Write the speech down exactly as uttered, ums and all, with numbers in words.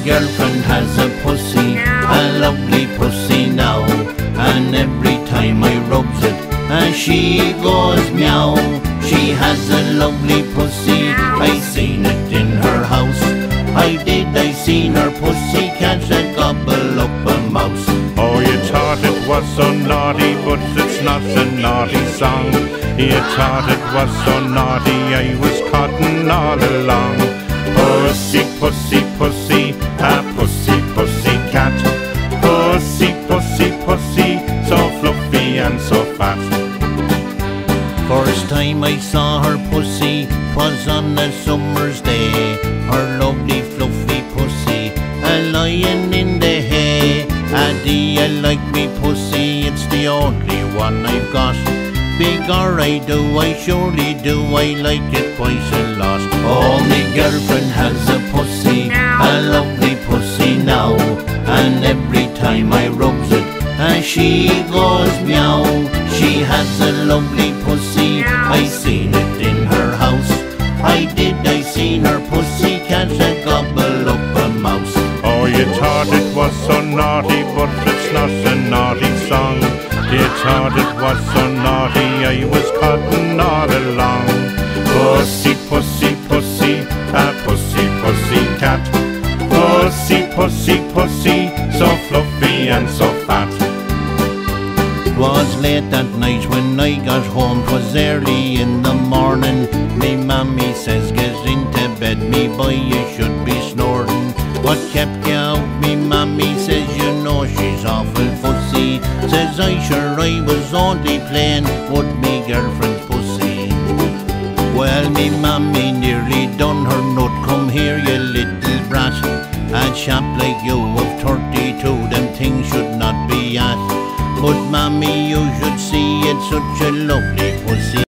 girlfriend has a pussy, a lovely pussy now, and every time I rubs it, and she goes meow. She has a lovely pussy, I seen it in her house. I did, I seen her pussy catch a gobble up a mouse. Oh, you thought it was so naughty, but it's not a naughty song. You thought it was so naughty, I was cotton all along. Pussy, pussy, pussy, a pussy, pussy cat. Pussy, pussy, pussy, so fluffy and so fat. First time I saw her pussy, 'twas on a summer's day. Her lovely fluffy pussy, a lying in the hay. Ah, do you like me pussy? It's the only one I've got. Bigger I do, I surely do, I like it quite a lot. Oh, my girlfriend has a pussy, a lovely pussy now, and every time I rubs it, and she goes meow. She has a lovely pussy, I seen it in her house. I did, I seen her pussy catch a gobble up a mouse. Oh, you thought it was so naughty, but it's not a naughty song. You thought it was so naughty, I was cotton all along. Pussy, pussy, pussy, a pussy, pussy cat. Pussy, pussy, pussy, so fluffy and so fat. 'Twas late that night when I got home, 'twas early in the morning. Me mammy says, get into bed, me boy, you should be snoring. What kept you out? Me mammy says, you know she's awful fussy. Says I, sure I was only playing with me girlfriend's pussy. Well, me mammy nearly done her nut. Come here, you little brat. A chap like you of thirty-two, them things should not be at. But mammy, you should see it's such a lovely pussy.